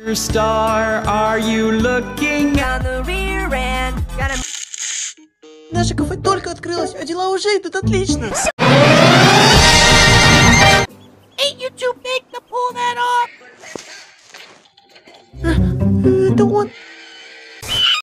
Star, are you looking On the rear end. Gotta... Наше кафе только открылось, а дела уже идут отлично. Ain't you too big to pull that off? Это он.